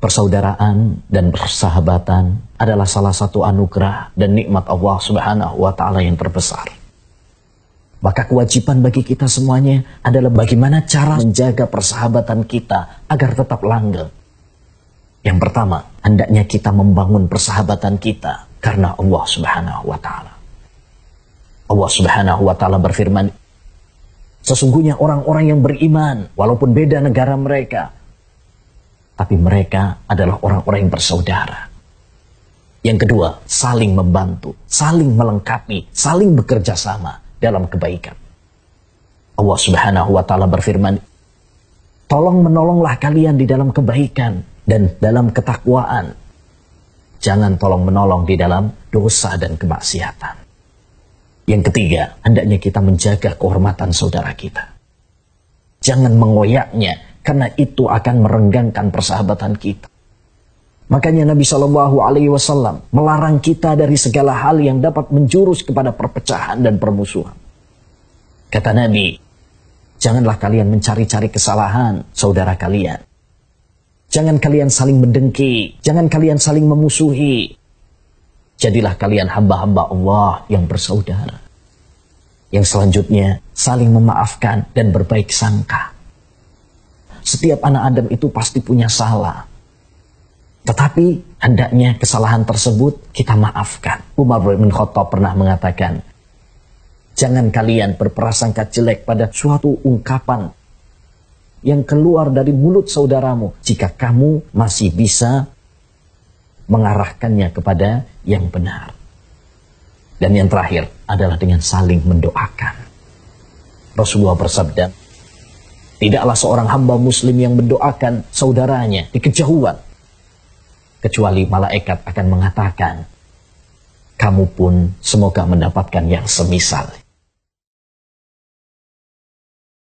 Persaudaraan dan persahabatan adalah salah satu anugerah dan nikmat Allah Subhanahu wa Ta'ala yang terbesar. Maka kewajiban bagi kita semuanya adalah bagaimana cara menjaga persahabatan kita agar tetap langgeng. Yang pertama, hendaknya kita membangun persahabatan kita karena Allah Subhanahu wa Ta'ala. Allah Subhanahu wa Ta'ala berfirman, sesungguhnya orang-orang yang beriman, walaupun beda negara mereka, tapi mereka adalah orang-orang yang bersaudara. Yang kedua, saling membantu, saling melengkapi, saling bekerja sama dalam kebaikan. Allah Subhanahu wa Ta'ala berfirman, tolong menolonglah kalian di dalam kebaikan dan dalam ketakwaan. Jangan tolong menolong di dalam dosa dan kemaksiatan. Yang ketiga, hendaknya kita menjaga kehormatan saudara kita. Jangan mengoyaknya, karena itu akan merenggangkan persahabatan kita. Makanya Nabi SAW melarang kita dari segala hal yang dapat menjurus kepada perpecahan dan permusuhan. Kata Nabi, janganlah kalian mencari-cari kesalahan saudara kalian. Jangan kalian saling mendengki, jangan kalian saling memusuhi. Jadilah kalian hamba-hamba Allah yang bersaudara. Yang selanjutnya, saling memaafkan dan berbaik sangka. Setiap anak Adam itu pasti punya salah. Tetapi hendaknya kesalahan tersebut kita maafkan. Umar bin Khattab pernah mengatakan, jangan kalian berprasangka jelek pada suatu ungkapan yang keluar dari mulut saudaramu jika kamu masih bisa mengarahkannya kepada yang benar. Dan yang terakhir adalah dengan saling mendoakan. Rasulullah bersabda, tidaklah seorang hamba muslim yang mendoakan saudaranya di kejauhan, kecuali malaikat akan mengatakan, kamu pun semoga mendapatkan yang semisal.